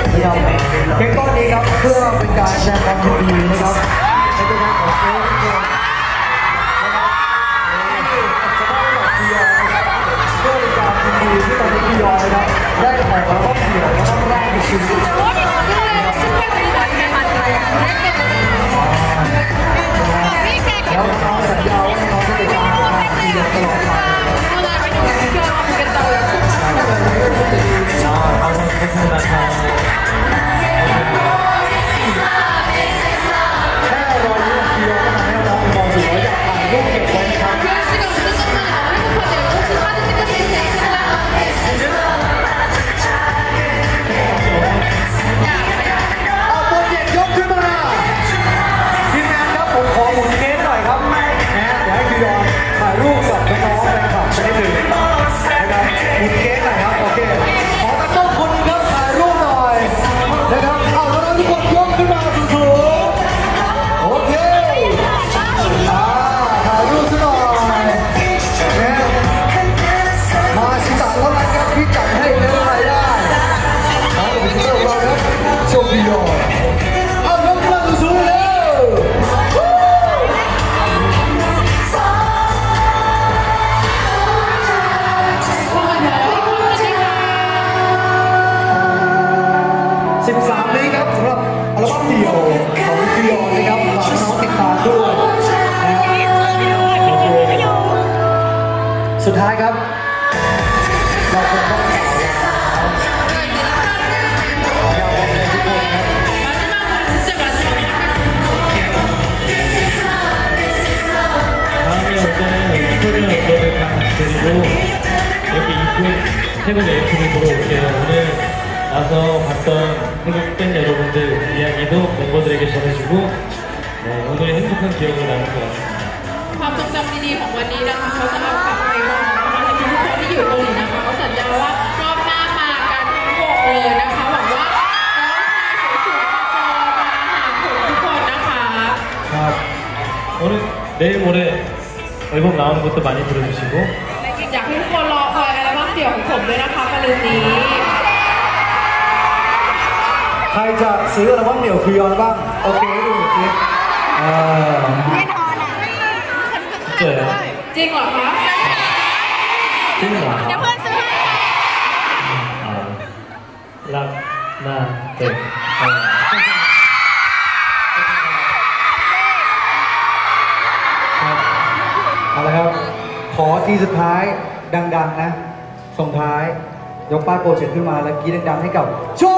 นะครับเค้กก้อนนี้ครับเพื่อเป็นการแสดงความยินดีนะครับในตัวแทนของเค้กทุกคนเพื่อเป็นการยินดีที่ตอนนี้พี่ยอนะครับได้ออกอัลบั้มเดี่ยวอัลบั้มแรกในชีวิตแล้วน้องสัญญาว่าน้องจะเป็นการทำดีตลอดไป13นี้ครับสำหรับอัลบั้มเดี่ยวของพี่ยอนะครับฝากน้องติดตามด้วยสุดท้ายครับเราคงต้องขอลาเราเป็นทุกคนครับ 다음에 올 때는 스토리를 업로드 다 드리고 이렇게 태국 에이프를 보러 올게요. 오늘 와서 봤던 태국 팬 여러분들 이야기도 멤버들에게 전해주고 오늘의 행복한 기억으로 남을 것 같습니다. ความทรงจำดีๆของวันนี้นะคะเขาจะเอากลับไปบอกนะคะทุกคนที่อยู่เกาหลีนะคะเขาสัญญาว่ารอบหน้ามากันทั้งวงเลยนะคะหวังว่าน้องชายสวยๆจะมาหาผมทุกคนนะคะ 오늘 내일 모레 앨범 나오는 것도 많이 들어주시고 อยากให้ทุกคนรอคอยอัลบั้มเดี่ยวของผมด้วยนะคะมะรืนนี้ใครจะซื้ออัลบั้มเดี่ยวพี่ยอบ้างโอเคดูสิ 진짜요? จริงเหรอคะ 찐이야. เดี๋ยวเพื่อนซื้อ 락, 나, 네. เอาละครับขอทีสุดท้ายดังๆนะส่งท้ายยกป้ายโปรเจกต์ขึ้นมาแล้วกรี๊ดดังๆให้กับโช